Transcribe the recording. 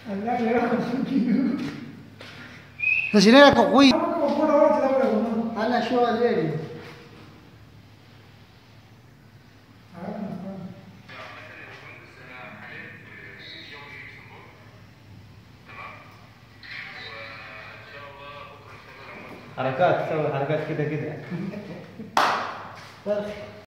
الأكل ياخد 50 كيلو. تشيلك اخوي. انا شو الليل. حركات، تسوي حركات كده كده.